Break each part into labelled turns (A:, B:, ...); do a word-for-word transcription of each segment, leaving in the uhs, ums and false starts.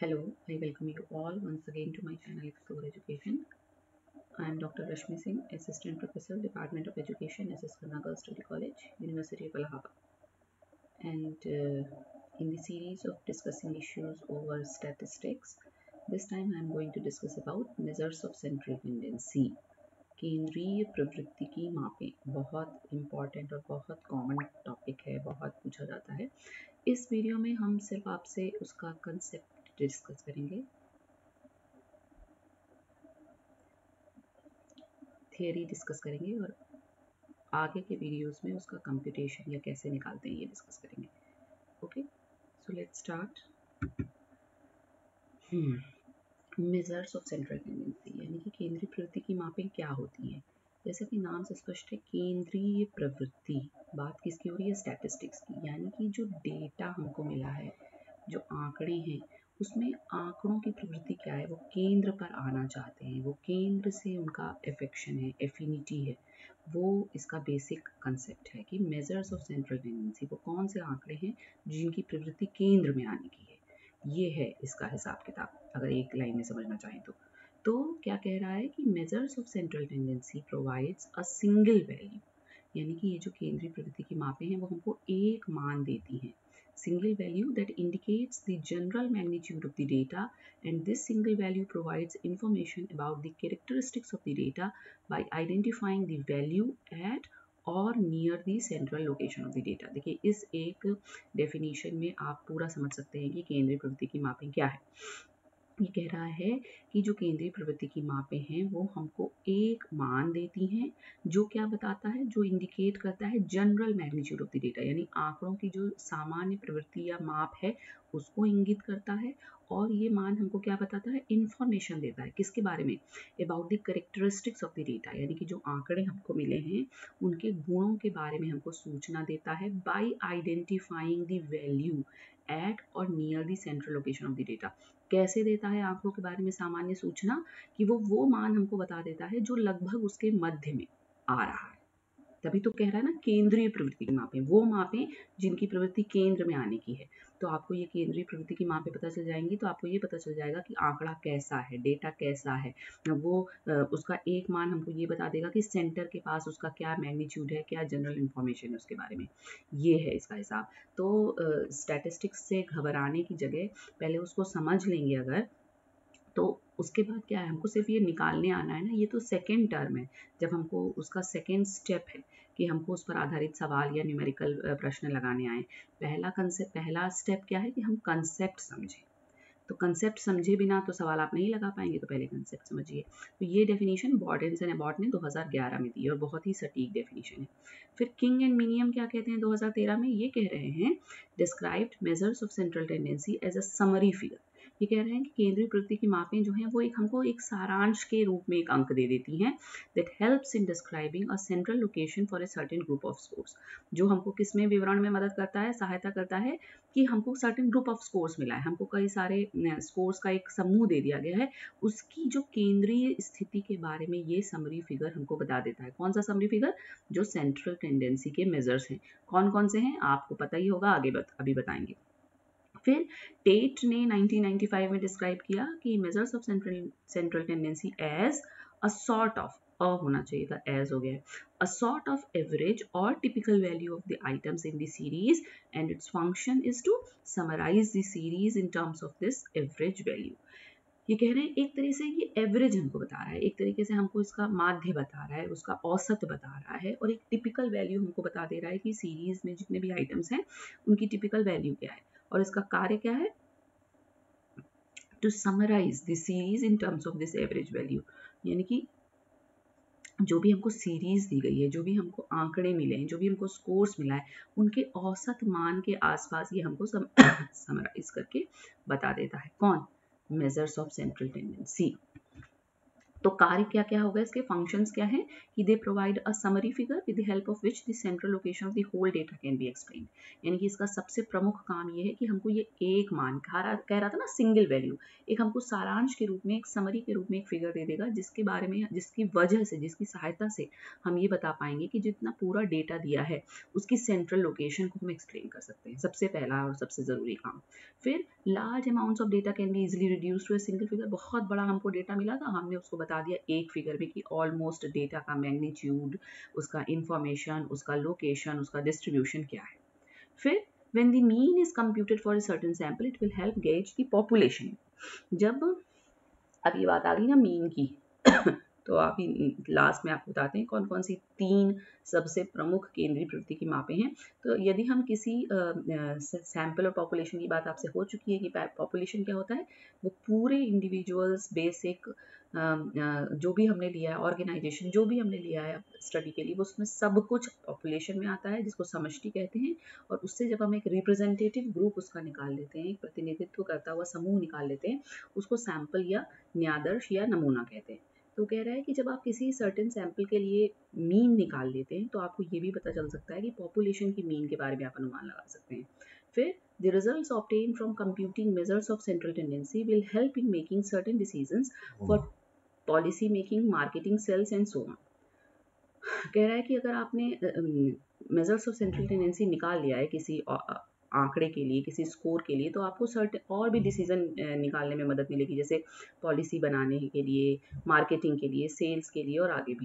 A: Hello, I welcome you all once again to my channel Explore Education. I am Doctor Rashmi Singh, Assistant Professor, Department of Education, S S Khanna Girls Study College, University of Allahabad. And uh, in the series of discussing issues over statistics, this time I am going to discuss about measures of central tendency. केंद्रीय प्रवृत्ति की मापें बहुत important और बहुत common topic है, बहुत पूछा जाता है। इस वीडियो में हम सिर्फ आपसे उसका कंसेप्ट डिस्कस करेंगे, थियरी डिस्कस करेंगे और आगे के वीडियोस में उसका कंप्यूटेशन या कैसे निकालते हैं ये डिस्कस करेंगे। Okay, so let's start. Measures of central tendency यानी कि केंद्रीय प्रवृत्ति की मापें क्या होती हैं। जैसा कि नाम से स्पष्ट है, केंद्रीय प्रवृत्ति, बात किसकी हो रही है? स्टैटिस्टिक्स की। यानी कि जो डेटा हमको मिला है, जो आंकड़े हैं, उसमें आंकड़ों की प्रवृत्ति क्या है? वो केंद्र पर आना चाहते हैं, वो केंद्र से उनका एफेक्शन है, एफिनिटी है। वो इसका बेसिक कंसेप्ट है कि मेजर्स ऑफ सेंट्रल टेंडेंसी, वो कौन से आंकड़े हैं जिनकी प्रवृत्ति केंद्र में आने की है। ये है इसका हिसाब किताब, अगर एक लाइन में समझना चाहें तो। तो क्या कह रहा है कि measures of central tendency provides a single value, यानी कि ये जो केंद्रीय प्रवृत्ति की मापें हैं वो हमको एक मान देती हैं, single value that indicates the general magnitude of the data, and this single value provides information about the characteristics of the data by identifying the value at और near the central location of the data। देखिए, इस एक definition में आप पूरा समझ सकते हैं कि केंद्रीय प्रवृत्ति की मापें क्या है। ये कह रहा है कि जो केंद्रीय प्रवृत्ति की मापें हैं वो हमको एक मान देती हैं, जो क्या बताता है? जो इंडिकेट करता है general magnitude of the data, यानी आंकड़ों की जो सामान्य प्रवृत्ति या माप है उसको इंगित करता है। और ये मान हमको क्या बताता है? इंफॉर्मेशन देता है, किसके बारे में? About the characteristics of the data, यानी कि जो आंकड़े हमको मिले हैं उनके गुणों के बारे में हमको सूचना देता है, by identifying the value at or near the central location of the data. कैसे देता है आंकड़ों के बारे में सामान्य सूचना? कि वो वो मान हमको बता देता है जो लगभग उसके मध्य में आ रहा है। तभी तो कह रहा है ना केंद्रीय प्रवृत्ति की मापें, वो मापें जिनकी प्रवृत्ति केंद्र में आने की है। तो आपको ये केंद्रीय प्रवृत्ति की मापें पता चल जाएंगी तो आपको ये पता चल जाएगा कि आंकड़ा कैसा है, डेटा कैसा है। वो उसका एक मान हमको ये बता देगा कि सेंटर के पास उसका क्या मैग्नीट्यूड है, क्या जनरल इंफॉर्मेशन है उसके बारे में। ये है इसका हिसाब। तो स्टैटिस्टिक्स से घबराने की जगह पहले उसको समझ लेंगे अगर, तो उसके बाद क्या है, हमको सिर्फ ये निकालने आना है ना। ये तो सेकेंड टर्म है, जब हमको उसका सेकेंड स्टेप है कि हमको उस पर आधारित सवाल या न्यूमेरिकल प्रश्न लगाने आए। पहला कंसेप्ट, पहला स्टेप क्या है कि हम कंसेप्ट समझें। तो कंसेप्ट समझे बिना तो सवाल आप नहीं लगा पाएंगे, तो पहले कंसेप्ट समझिए। तो ये डेफिनेशन बॉर्डेंस एंड अबॉट ने दो हज़ार ग्यारह में दी और बहुत ही सटीक डेफिनेशन है। फिर किंग एंड मिनियम क्या कहते हैं दो हज़ार तेरह में? ये कह रहे हैं described measures of central tendency as a summary figure. ये कह रहे हैं कि केंद्रीय प्रवृत्ति की मापें जो हैं वो एक हमको एक सारांश के रूप में एक अंक दे देती हैं, that helps in describing a central location for a certain group of scores. जो हमको किस में विवरण में मदद करता है, सहायता करता है कि हमको सर्टेन ग्रुप ऑफ स्कोर्स मिला है, हमको कई सारे स्कोर्स का एक समूह दे दिया गया है, उसकी जो केंद्रीय स्थिति के बारे में ये समरी फिगर हमको बता देता है। कौन सा समरी फिगर? जो सेंट्रल टेंडेंसी के मेजर्स हैं। कौन कौन से हैं आपको पता ही होगा, आगे बत, अभी बताएंगे। फिर टेट ने नाइनटीन नाइंटी फाइव में डिस्क्राइब किया कि measures of central central tendency as a sort of, a होना चाहिए था, एज हो गया, a sort of average or typical value of the items in the series, and its function is to summarize the series in terms of this average value। ये कह रहे हैं एक तरह से ये एवरेज हमको बता रहा है, एक तरीके से हमको इसका माध्य बता रहा है, उसका औसत बता रहा है, और एक टिपिकल वैल्यू हमको बता दे रहा है कि सीरीज में जितने भी आइटम्स हैं उनकी टिपिकल वैल्यू क्या है, और इसका कार्य क्या है? To summarise the series in terms of this average value. यानी कि जो भी हमको सीरीज दी गई है, जो भी हमको आंकड़े मिले हैं, जो भी हमको स्कोर्स मिला है, उनके औसत मान के आसपास ये हमको सम, समराइज करके बता देता है। कौन? Measures of central tendency. तो कार्य क्या क्या होगा, इसके फंक्शंस क्या हैं कि they provide a summary figure with the help of which the central location of the whole data can be explained. यानी कि इसका सबसे प्रमुख काम ये है कि हमको ये एक मान कह रहा कह रहा था ना सिंगल वैल्यू, एक हमको सारांश के रूप में, एक समरी के रूप में एक फिगर दे देगा, जिसके बारे में, जिसकी वजह से, जिसकी सहायता से हम ये बता पाएंगे कि जितना पूरा डेटा दिया है उसकी सेंट्रल लोकेशन को हम एक्सप्लेन कर सकते हैं। सबसे पहला और सबसे ज़रूरी काम। फिर large amounts of data can be easily reduce to a single figure. बहुत बड़ा हमको डेटा मिला था, हमने उसको बता दिया एक फिगर में कि ऑलमोस्ट डेटा का मैग्नीट्यूड, उसका इंफॉर्मेशन, उसका लोकेशन, उसका डिस्ट्रीब्यूशन क्या है। फिर when the mean is computed for a certain sample it will help gauge the population। जब अब ये बात आ गई ना मीन की तो आप लास्ट में आपको बताते हैं कौन कौन सी तीन सबसे प्रमुख केंद्रीय प्रवृत्ति की मापें हैं। तो यदि हम किसी सैंपल और पॉपुलेशन की बात आपसे हो चुकी है कि पॉपुलेशन क्या होता है, वो पूरे इंडिविजुअल्स, बेसिक जो भी हमने लिया है, ऑर्गेनाइजेशन जो भी हमने लिया है स्टडी के लिए, वो उसमें सब कुछ पॉपुलेशन में आता है, जिसको समष्टि कहते हैं। और उससे जब हम एक रिप्रेजेंटेटिव ग्रुप उसका निकाल लेते हैं, एक प्रतिनिधित्व करता हुआ समूह निकाल लेते हैं, उसको सैंपल या न्यादर्श या नमूना कहते हैं। तो कह रहा है कि जब आप किसी सर्टेन सैंपल के लिए मीन निकाल लेते हैं तो आपको ये भी पता चल सकता है कि पॉपुलेशन की मीन के बारे में आप अनुमान लगा सकते हैं। फिर the results obtained from computing measures of central tendency will help in making certain decisions for policy making, marketing, sales and so on। कह रहा है कि अगर आपने मेजर्स ऑफ सेंट्रल टेंडेंसी निकाल लिया है किसी आंकड़े के लिए, किसी स्कोर के लिए, तो आपको सर्ट और भी डिसीजन निकालने में मदद मिलेगी, जैसे पॉलिसी बनाने के लिए, मार्केटिंग के लिए, सेल्स के लिए और आगे भी।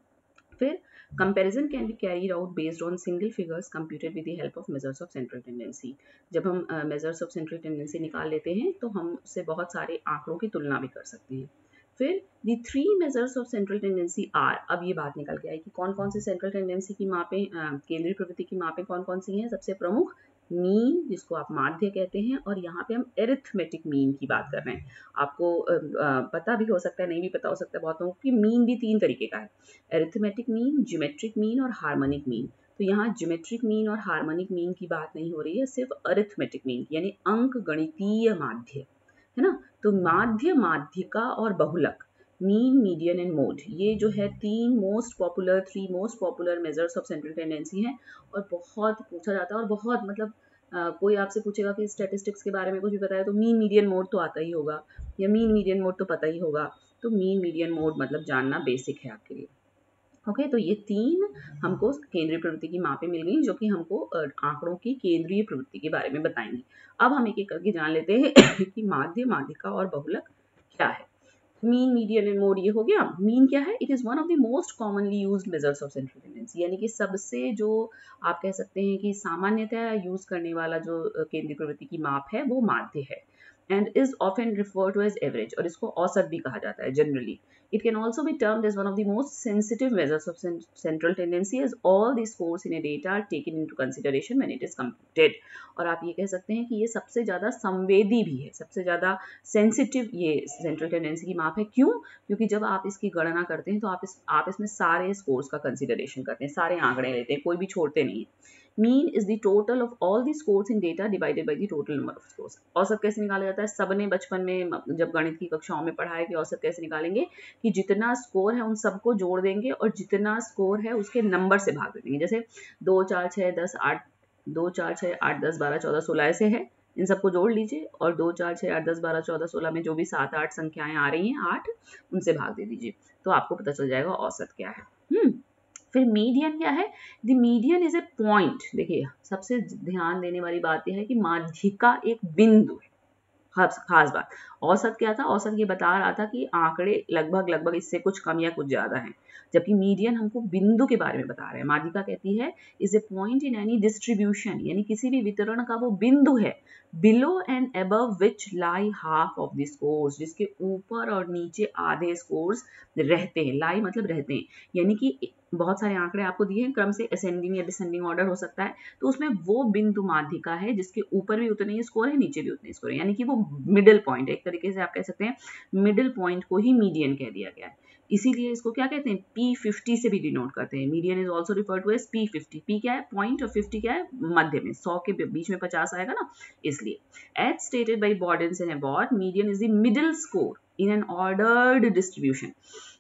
A: फिर comparison can be carried out based on single figures computed with the help of measures of central tendency. जब हम मेजर्स ऑफ सेंट्रल टेंडेंसी निकाल लेते हैं तो हम उससे बहुत सारे आंकड़ों की तुलना भी कर सकते हैं। फिर the three measures of central tendency are, अब ये बात निकल के आई कि कौन कौन से सेंट्रल टेंडेंसी की मापें, केंद्रीय प्रवृत्ति की मापें कौन कौन सी हैं। सबसे प्रमुख मीन, जिसको आप माध्य कहते हैं, और यहाँ पे हम एरिथमेटिक मीन की बात कर रहे हैं। आपको पता भी हो सकता है, नहीं भी पता हो सकता है बहुत लोगों को कि मीन भी तीन तरीके का है, एरिथमेटिक मीन, ज्योमेट्रिक मीन और हार्मोनिक मीन। तो यहाँ ज्योमेट्रिक मीन और हार्मोनिक मीन की बात नहीं हो रही है, सिर्फ अरिथमेटिक मीन यानी अंक गणितीय माध्य, है ना। तो माध्य, माध्यिका और बहुलक, मीन, मीडियन एंड मोड, ये जो है तीन most popular, three most popular measures of central tendency हैं। और बहुत पूछा जाता है और बहुत मतलब आ, कोई आपसे पूछेगा कि स्टैटिस्टिक्स के बारे में कुछ भी बताया तो मीन मीडियन मोड तो आता ही होगा, या मीन मीडियन मोड तो पता ही होगा। तो मीन मीडियन मोड मतलब जानना बेसिक है आपके लिए। ओके okay, तो ये तीन हमको केंद्रीय प्रवृत्ति की मापें मिल गई जो कि हमको आंकड़ों की केंद्रीय प्रवृत्ति के बारे में बताएंगे। अब हम एक एक करके जान लेते हैं कि माध्य, माध्यिका और बहुलक क्या है। मीन, मीडियन एंड मोड ये हो गया। मीन क्या है? It is one of the most commonly used measures of central tendency, यानी कि सबसे जो आप कह सकते हैं कि सामान्यतः यूज करने वाला जो केंद्रीय प्रवृत्ति की माप है वो माध्य है, and is often referred to as average, और इसको औसत भी कहा जाता है generally. It can also be termed as one of the most sensitive measures of central tendency, as all the scores in a data are taken into consideration when it is computed। और आप ये कह सकते हैं कि ये सबसे ज़्यादा संवेदी भी है, सबसे ज़्यादा सेंसिटिव ये सेंट्रल टेंडेंसी की माप है। क्यों? क्योंकि जब आप इसकी गणना करते हैं तो आप इस आप इसमें सारे स्कोर्स का कंसिडरेशन करते हैं, सारे आंकड़े लेते हैं, कोई भी छोड़ते नहीं है। Mean is the total of all the scores in data divided by the total number of scores. औसत कैसे निकाला जाता है? सबने बचपन में जब गणित की कक्षाओं में पढ़ा है कि औसत कैसे निकालेंगे, कि जितना स्कोर है उन सबको जोड़ देंगे और जितना स्कोर है उसके नंबर से भाग देंगे। जैसे दो चार छः दस आठ, दो चार छः आठ दस बारह चौदह सोलह ऐसे है, इन सबको जोड़ लीजिए और दो चार छः आठ दस बारह चौदह सोलह में जो भी सात आठ संख्याएं आ रही हैं, आठ, उनसे भाग दे दीजिए, तो आपको पता चल जाएगा औसत क्या है। हम्म फिर मीडियन क्या है? The median is a point. देखिए सबसे ध्यान देने वाली बात यह है कि माध्यिका एक बिंदु है, खास खास बात। औसत क्या था? औसत ये बता रहा था कि आंकड़े लगभग लगभग इससे कुछ कम या कुछ ज्यादा हैं, जबकि मीडियन हमको बिंदु के बारे में बता रहे हैं। माध्यिका कहती है is a point in any distribution, यानी किसी भी वितरण का वो बिंदु है, below and above which lie half of the scores, जिसके ऊपर और नीचे आधे स्कोर्स रहते हैं। लाई मतलब रहते हैं, यानी कि बहुत सारे आंकड़े आपको दिए हैं, क्रम से असेंडिंग या डिसेंडिंग ऑर्डर हो सकता है, तो उसमें वो बिंदु माध्यिका है जिसके ऊपर भी उतने ही स्कोर है, नीचे भी उतने स्कोर है, यानी कि वो मिडिल पॉइंट है। एक तरीके से आप कह सकते हैं मिडिल पॉइंट को ही मीडियन कह दिया गया है, इसीलिए इसको क्या कहते हैं? पी फिफ्टी से भी डिनोट करते हैं। Median is also referred to as P fifty. P क्या है? पॉइंट, और फिफ्टी क्या है? मध्य में, सौ के बीच में पचास आएगा ना, इसलिए। As stated by Bordens and Abbott, median is the middle score in an ordered distribution।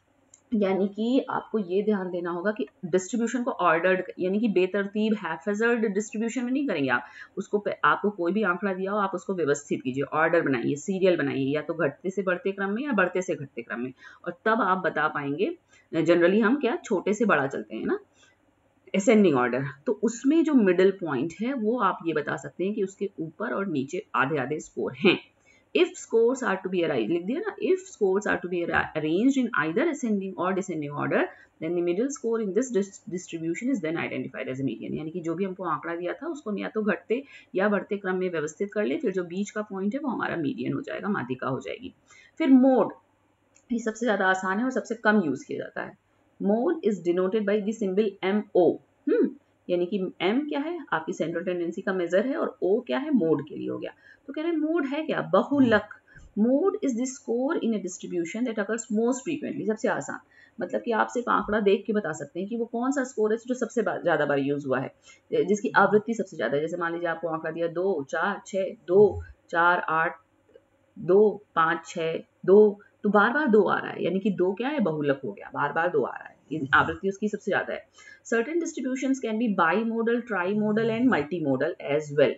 A: यानी कि आपको ये ध्यान देना होगा कि डिस्ट्रीब्यूशन को ऑर्डर्ड, यानी कि बेतरतीब हैफेजर्ड डिस्ट्रीब्यूशन में नहीं करेंगे आप उसको। आपको कोई भी आंकड़ा दिया हो, आप उसको व्यवस्थित कीजिए, ऑर्डर बनाइए, सीरियल बनाइए, या तो घटते से बढ़ते क्रम में या बढ़ते से घटते क्रम में, और तब आप बता पाएंगे। जनरली हम क्या छोटे से बड़ा चलते हैं ना, असेंडिंग ऑर्डर, तो उसमें जो मिडिल पॉइंट है वो आप ये बता सकते हैं कि उसके ऊपर और नीचे आधे आधे स्कोर हैं। If scores are to be arranged, लिख दिया ना, if scores are to be arranged in either ascending or descending order, then the middle score in this distribution is then identified as a median। यानी कि जो भी हमको आंकड़ा दिया था उसको या तो घटते या बढ़ते क्रम में व्यवस्थित कर ले, फिर जो बीच का पॉइंट है वो हमारा मीडियन हो जाएगा, माध्यिका हो जाएगी। फिर मोड, ये सबसे ज्यादा आसान है और सबसे कम यूज किया जाता है। Mode is denoted by the symbol M O. Hmm यानी कि एम क्या है, आपकी सेंट्रल टेंडेंसी का मेजर है, और ओ क्या है, मोड के लिए हो गया। तो कह रहे हैं मोड है क्या, बहुलक। Mode is the score in a distribution that occurs most frequently. सबसे आसान, मतलब कि आप सिर्फ आंकड़ा देख के बता सकते हैं कि वो कौन सा स्कोर है जो सबसे ज्यादा बार यूज हुआ है, जिसकी आवृत्ति सबसे ज्यादा है। जैसे मान लीजिए आपको आंकड़ा दिया दो चार छः, दो चार आठ, दो पाँच छः, दो, तो बार बार दो आ रहा है, यानी कि दो क्या है, बहुलक हो गया, बार बार दो आ रहा है, आवृत्ति उसकी सबसे ज्यादा है। Certain distributions can be bimodal, trimodal and multimodal as well.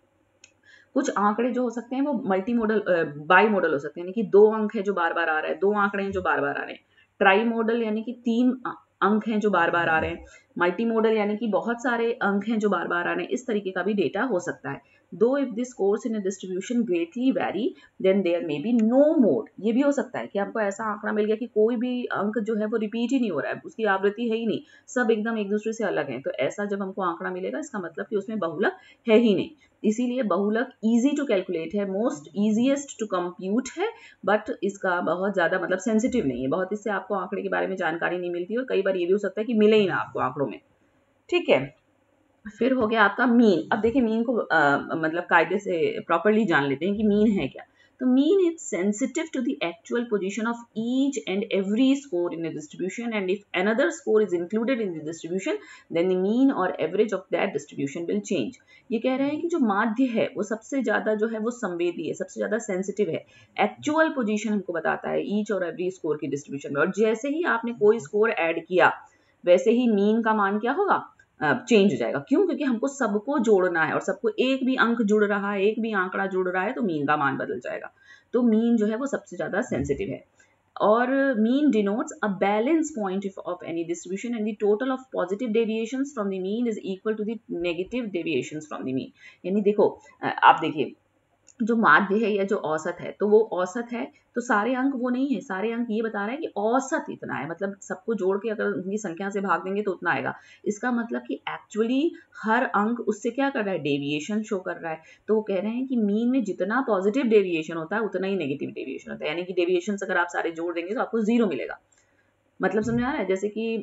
A: कुछ आंकड़े जो हो सकते हैं वो मल्टी मॉडल, बाई मॉडल हो सकते हैं, यानी कि दो अंक है जो बार बार आ रहा है, दो आंकड़े हैं जो बार बार आ रहे हैं। ट्राई मॉडल यानी कि तीन अंक हैं जो बार बार आ रहे हैं। मल्टी मॉडल यानी कि बहुत सारे अंक हैं जो बार बार आ रहे हैं। इस तरीके का भी डेटा हो सकता है। दो if this scores in a distribution greatly vary then there may be no mode. ये भी हो सकता है कि आपको ऐसा आंकड़ा मिल गया कि कोई भी अंक जो है वो रिपीट ही नहीं हो रहा है, उसकी आवृत्ति है ही नहीं, सब एकदम एक दूसरे से अलग है। तो ऐसा जब हमको आंकड़ा मिलेगा, इसका मतलब कि उसमें बहुलक है ही नहीं। इसीलिए बहुलक इजी टू कैलकुलेट है, मोस्ट इजीएस्ट टू कंप्यूट है, बट इसका बहुत ज्यादा मतलब सेंसिटिव नहीं है, बहुत इससे आपको आंकड़े के बारे में जानकारी नहीं मिलती, और कई बार ये भी हो सकता है कि मिले ही ना आपको आंकड़ों में। ठीक है, फिर हो गया आपका मीन। अब देखिए मीन को आ, मतलब कायदे से प्रॉपरली जान लेते हैं कि मीन है क्या। तो mean is sensitive to the actual position of each and every score in a distribution, and if another score is included in the distribution then the mean और average of that distribution will change. ये कह रहे हैं कि जो माध्य है वो सबसे ज्यादा जो है वो संवेदी है, सबसे ज्यादा सेंसिटिव है, एक्चुअल पोजीशन हमको बताता है ईच और एवरी स्कोर की डिस्ट्रीब्यूशन में, और जैसे ही आपने कोई स्कोर ऐड किया वैसे ही मीन का मान क्या होगा, चेंज हो जाएगा। क्यों, क्योंकि हमको सबको जोड़ना है और सबको एक भी अंक जुड़ रहा है, एक भी आंकड़ा जुड़ रहा है, तो मीन का मान बदल जाएगा। तो मीन जो है वो सबसे ज्यादा सेंसिटिव है। और mean denotes a balance point of, of any distribution, and the total of positive deviations from the mean is equal to the negative deviations from the mean। यानी देखो, आप देखिए जो माध्य है या जो औसत है, तो वो औसत है, तो सारे अंक वो नहीं है, सारे अंक ये बता रहे हैं कि औसत इतना है, मतलब सबको जोड़ के अगर उनकी संख्या से भाग देंगे तो उतना आएगा। इसका मतलब कि एक्चुअली हर अंक उससे क्या कर रहा है, डेविएशन शो कर रहा है। तो वो कह रहे हैं कि मीन में जितना पॉजिटिव डेविएशन होता है उतना ही नेगेटिव डेविएशन होता है, यानी कि डेविएशन अगर आप सारे जोड़ देंगे तो आपको जीरो मिलेगा। मतलब समझ आ रहा है, जैसे कि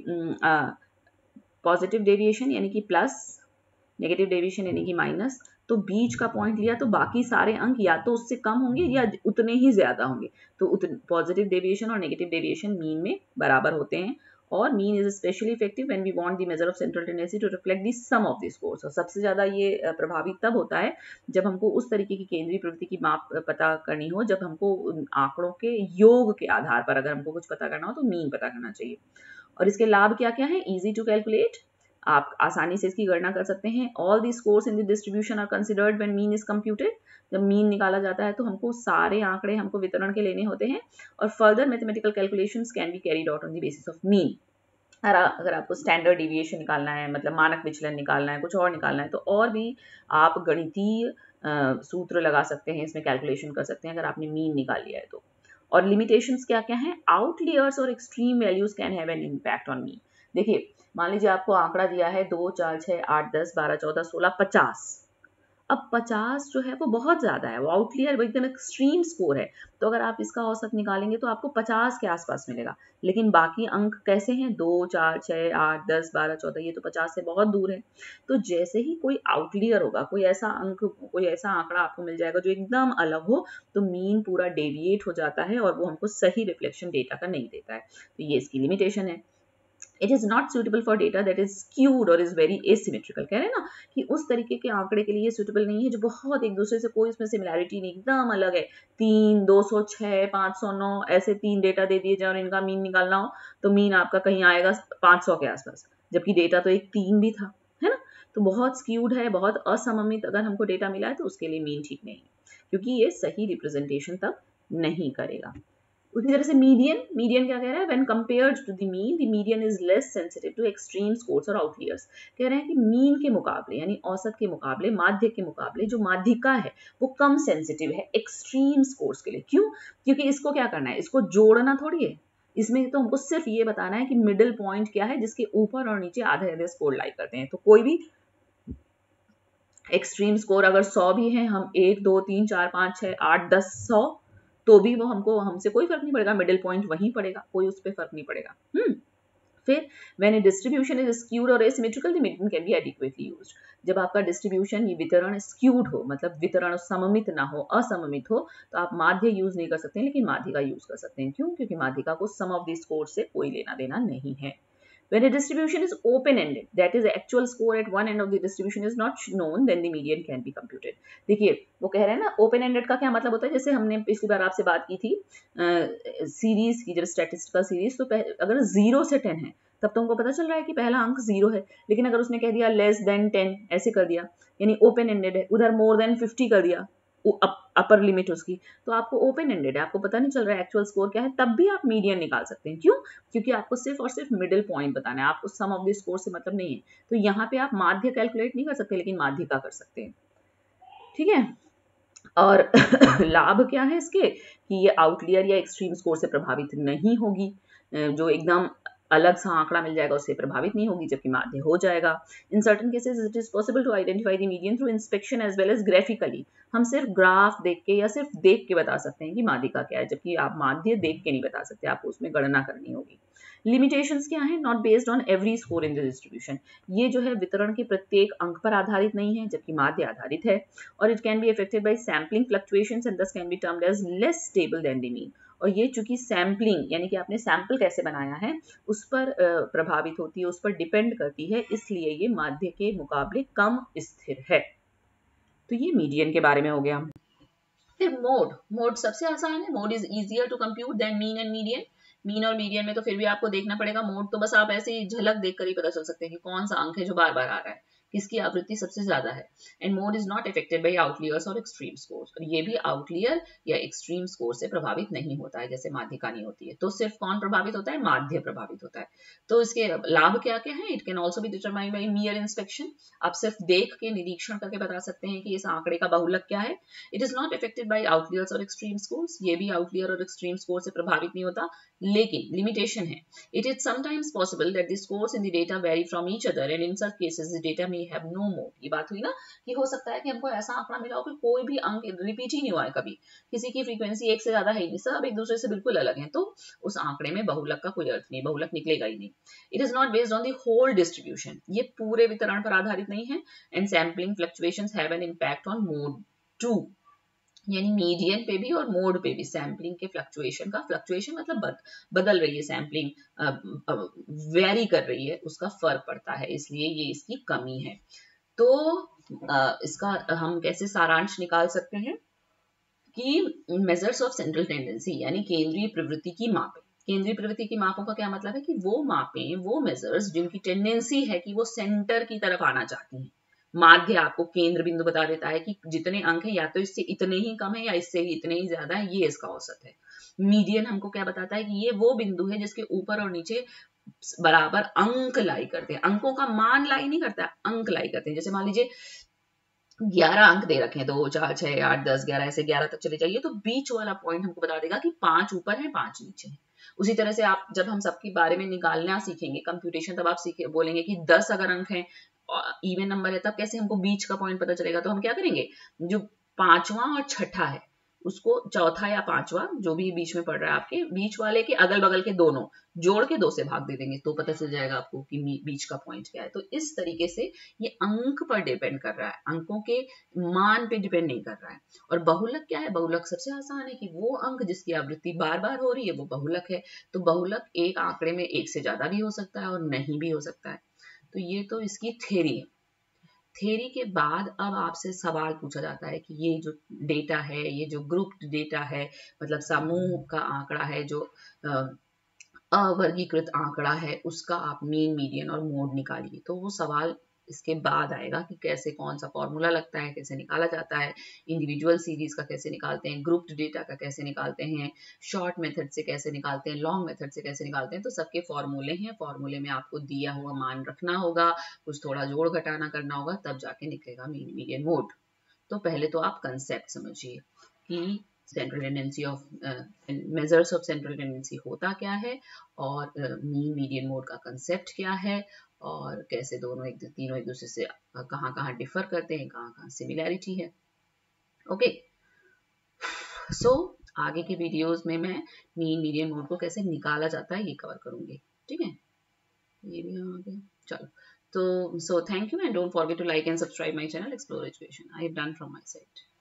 A: पॉजिटिव डेविएशन यानी कि प्लस, नेगेटिव डेविएशन यानी कि माइनस, तो बीच का पॉइंट लिया तो बाकी सारे अंक या तो उससे कम होंगे या उतने ही ज्यादा होंगे। तो पॉजिटिव डेविएशन और नेगेटिव डेविएशन मीन में बराबर होते हैं। और mean is specially effective when we want the measure of central tendency to reflect the sum of the scores. और सबसे ज्यादा ये प्रभावी तब होता है जब हमको उस तरीके की केंद्रीय प्रवृत्ति की माप पता करनी हो, जब हमको आंकड़ों के योग के आधार पर अगर हमको कुछ पता करना हो तो मीन पता करना चाहिए। और इसके लाभ क्या क्या है, इजी टू कैलकुलेट, आप आसानी से इसकी गणना कर सकते हैं। All the scores in the distribution are considered when mean is computed. जब मीन निकाला जाता है तो हमको सारे आंकड़े हमको वितरण के लेने होते हैं, और further mathematical calculations can be carried out on the basis of mean. अगर आपको स्टैंडर्ड डिविएशन निकालना है, मतलब मानक विचलन निकालना है, कुछ और निकालना है, तो और भी आप गणितीय सूत्र लगा सकते हैं, इसमें कैलकुलेशन कर सकते हैं अगर आपने मीन निकाल लिया है तो। और लिमिटेशंस क्या क्या हैं, आउटलियर्स और extreme values can have an impact on mean. देखिए मान लीजिए आपको आंकड़ा दिया है दो चार छः आठ दस बारह चौदह सोलह पचास। अब पचास जो है वो बहुत ज्यादा है, वो आउटलियर एकदम एक्सट्रीम स्कोर है। तो अगर आप इसका औसत निकालेंगे तो आपको पचास के आसपास मिलेगा। लेकिन बाकी अंक कैसे हैं, दो चार छः आठ दस बारह चौदह, ये तो पचास से बहुत दूर है। तो जैसे ही कोई आउटलियर होगा, कोई ऐसा अंक, कोई ऐसा आंकड़ा आपको मिल जाएगा जो एकदम अलग हो, तो मीन पूरा डेविएट हो जाता है और वो हमको सही रिफ्लेक्शन डेटा का नहीं देता है। तो ये इसकी लिमिटेशन है। It is not suitable for data that is skewed और इज वेरी एसिमेट्रिकल। कह रहे हैं ना कि उस तरीके के आंकड़े के लिए सुटेबल नहीं है जो बहुत एक दूसरे से कोई उसमें सिमिलैरिटी नहीं, एकदम अलग है। तीन, दो सौ छह, पाँच सौ नौ ऐसे तीन डेटा दे दिए जाए और इनका मीन निकालना हो तो मीन आपका कहीं आएगा पाँच सौ के आसपास, जबकि डेटा तो एक तीन भी था, है ना। तो बहुत स्क्यूड है, बहुत असममित अगर हमको डेटा मिला है तो उसके लिए मीन ठीक नहीं है, क्योंकि ये सही रिप्रेजेंटेशन तब नहीं करेगा। उसी तरह से मीडियन, मीडियन क्या कह रहा है, when compared to the mean the median is less sensitive to extreme scores और आउटलियर्स। कह रहे हैं कि मीन के मुकाबले यानी औसत के मुकाबले, माध्य के मुकाबले जो माध्यिका है वो कम सेंसिटिव है एक्सट्रीम स्कोर्स के लिए। क्यों? क्योंकि इसको क्या करना है, इसको जोड़ना थोड़ी है, इसमें तो हमको सिर्फ ये बताना है कि मिडिल पॉइंट क्या है जिसके ऊपर और नीचे आधे आधे स्कोर लाई करते हैं। तो कोई भी एक्सट्रीम स्कोर अगर सौ भी है, हम एक दो तीन चार पाँच छः आठ दस सौ तो भी वो हमको हमसे कोई फर्क नहीं पड़ेगा, मिडिल पॉइंट वहीं पड़ेगा, कोई उस पर फर्क नहीं पड़ेगा। हम्म फिर when a distribution is skewed और asymmetrical the median can be adequately used. जब आपका डिस्ट्रीब्यूशन ये वितरण स्क्यूड हो, मतलब वितरण सममित ना हो, असममित हो, तो आप माध्य यूज नहीं कर सकते हैं, लेकिन माध्यिका यूज कर सकते हैं। क्यों? क्योंकि माध्यिका को सम ऑफ द स्कोर से कोई लेना देना नहीं है। When a distribution is open-ended, that is the actual score at one end of the distribution is not known, then the median can be computed. देखिए वो कह रहे हैं ना ओपन एंडेड का क्या मतलब होता है, जैसे हमने पिछली बार आपसे बात की थी सीरीज की, जब स्टैटिस्टिकल सीरीज, तो अगर जीरो से टेन है तब तो हमको पता चल रहा है कि पहला अंक जीरो है, लेकिन अगर उसने कह दिया लेस देन टेन ऐसे कर दिया यानी ओपन एंडेड है, उधर मोर देन फिफ्टी कर दिया अपर लिमिट उसकी, तो आपको ओपन एंडेड है, आपको पता नहीं चल रहा है एक्चुअल स्कोर क्या है, तब भी आप मीडियन निकाल सकते हैं। क्यों? क्योंकि आपको सिर्फ और सिर्फ मिडिल पॉइंट बताना है, आपको सम ऑफ द स्कोर से मतलब नहीं है। तो यहाँ पे आप माध्य कैलकुलेट नहीं कर सकते, लेकिन माध्यिका कर सकते हैं। ठीक है, और लाभ क्या है इसके कि ये आउटलियर या एक्सट्रीम स्कोर से प्रभावित नहीं होगी, जो एकदम अलग सा आंकड़ा मिल जाएगा उससे प्रभावित नहीं होगी, जबकि माध्य हो जाएगा। In certain cases it is possible to identify the median through inspection as well as graphically. हम सिर्फ ग्राफ देख के या सिर्फ देख के बता सकते हैं कि माध्यिका क्या है, जबकि आप माध्य देख के नहीं बता सकते, आपको उसमें गणना करनी होगी। लिमिटेशंस क्या है? Not based on every score in the distribution. ये जो है वितरण के प्रत्येक अंक पर आधारित नहीं है, जबकि माध्य आधारित है। और it can be affected by sampling fluctuations and thus can be termed as less stable than the mean. और ये चूंकि सैम्पलिंग यानी कि आपने सैंपल कैसे बनाया है उस पर प्रभावित होती है, उस पर डिपेंड करती है, इसलिए ये माध्य के मुकाबले कम स्थिर है। तो ये मीडियन के बारे में हो गया। फिर मोड, मोड सबसे आसान है। Mode is easier to compute than mean and median. Mean और मीडियन में तो फिर भी आपको देखना पड़ेगा, मोड तो बस आप ऐसे ही झलक देखकर ही पता चल सकते हैं कि कौन सा अंक है जो बार बार आ रहा है, किसकी आवृत्ति सबसे ज्यादा है। And mode is not affected by outliers और एक्सट्रीम स्कोर्स। और ये भी आउटलियर या एक्सट्रीम स्कोर से प्रभावित नहीं होता है, जैसे माध्यिका नहीं होती है। तो सिर्फ कौन प्रभावित होता है? माध्य प्रभावित होता है। तो इसके लाभ क्या क्या है? It can also be determined by mere inspection. आप सिर्फ देख के निरीक्षण करके बता सकते हैं कि इस आंकड़े का बहुलक क्या है। It is not affected by outliers और एक्सट्रीम स्कोर्स। ये भी आउटलियर और एक्सट्रीम स्कोर से प्रभावित नहीं होता, लेकिन लिमिटेशन है। It is sometimes possible that the scores in the data vary from each other and in such cases the data may have no mode. ये बात हुई ना कि हो सकता है कि हमको ऐसा आंकड़ा मिला हो कि कोई भी अंक रिपीट ही नहीं हुआ है कभी, किसी की फ्रीक्वेंसी एक से ज्यादा है ही नहीं, सब एक दूसरे से बिल्कुल अलग हैं, तो उस आंकड़े में बहुलक का कोई अर्थ नहीं, बहुलक निकलेगा ही नहीं। It is not based on the whole distribution. ये पूरे वितरण पर आधारित नहीं है। And sampling fluctuations have an impact on mode too, यानी मीडियन पे भी और मोड पे भी सैम्पलिंग के फ्लक्चुएशन का, फ्लक्चुएशन मतलब बद, बदल रही है सैम्पलिंग, वेरी कर रही है, उसका फर्क पड़ता है, इसलिए ये इसकी कमी है। तो आ, इसका हम कैसे सारांश निकाल सकते हैं कि मेजर्स ऑफ सेंट्रल टेंडेंसी यानी केंद्रीय प्रवृत्ति की मापें। केंद्रीय प्रवृत्ति की मापों का क्या मतलब है कि वो मापें, वो मेजर्स जिनकी टेंडेंसी है कि वो सेंटर की तरफ आना चाहती हैं। माध्य आपको केंद्र बिंदु बता देता है कि जितने अंक हैं या तो इससे इतने ही कम है या इससे इतने ही ज्यादा है, ये इसका औसत है। मीडियन हमको क्या बताता है कि ये वो बिंदु है जिसके ऊपर और नीचे बराबर अंक लाई करते हैं। अंकों का मान लाई नहीं करता, अंक लाई करते हैं। जैसे मान लीजिए ग्यारह अंक दे रखे हैं, दो चार छह आठ दस ग्यारह, ऐसे ग्यारह तक चले जाइए, तो बीच वाला पॉइंट हमको बता देगा कि पांच ऊपर है पांच नीचे है। उसी तरह से आप जब हम सबके बारे में निकालना सीखेंगे कंप्यूटेशन, तब आप सीखे बोलेंगे कि दस अगर अंक है, इवन नंबर है, तब कैसे हमको बीच का पॉइंट पता चलेगा। तो हम क्या करेंगे, जो पांचवा और छठा है उसको चौथा या पांचवा जो भी बीच में पड़ रहा है आपके बीच वाले के अगल बगल के दोनों जोड़ के दो से भाग दे देंगे तो पता चल जाएगा आपको कि बीच का पॉइंट क्या है। तो इस तरीके से ये अंक पर डिपेंड कर रहा है, अंकों के मान पे डिपेंड नहीं कर रहा है। और बहुलक क्या है? बहुलक सबसे आसान है कि वो अंक जिसकी आवृत्ति बार बार हो रही है वो बहुलक है। तो बहुलक एक आंकड़े में एक से ज्यादा भी हो सकता है और नहीं भी हो सकता है। तो ये तो इसकी थ्योरी है। थ्योरी के बाद अब आपसे सवाल पूछा जाता है कि ये जो डेटा है, ये जो ग्रुप्ड डेटा है, मतलब समूह का आंकड़ा है, जो अवर्गीकृत आंकड़ा है, उसका आप मीन, मीडियन और मोड निकालिए। तो वो सवाल इसके बाद आएगा कि कैसे, कौन सा फॉर्मूला लगता है, कैसे निकाला जाता है, इंडिविजुअल सीरीज का कैसे निकालते हैं, ग्रुप्ड डेटा का कैसे निकालते हैं, शॉर्ट मेथड से कैसे निकालते हैं, लॉन्ग मेथड से कैसे निकालते हैं। तो सबके फॉर्मूले हैं, फॉर्मूले में आपको दिया हुआ मान रखना होगा, कुछ थोड़ा जोड़ घटाना करना होगा, तब जाके निकलेगा मीन, मीडियन, मोड। तो पहले तो आप कंसेप्ट समझिए कि central tendency of measures of central tendency होता क्या है, और मीन, मीडियन, मोड का कंसेप्ट क्या है, और कैसे दोनों एक तीनों एक दूसरे से कहाँ कहाँ डिफर करते हैं, कहाँ कहाँ सिमिलैरिटी है। ओके, सो आगे के वीडियोस में मैं मीन, मीडियन, मोड को कैसे निकाला जाता है ये कवर करूंगी। ठीक है, ये भी आ गया। चलो, तो so thank you and don't forget to like and subscribe my channel Explore Education. I have done from my side.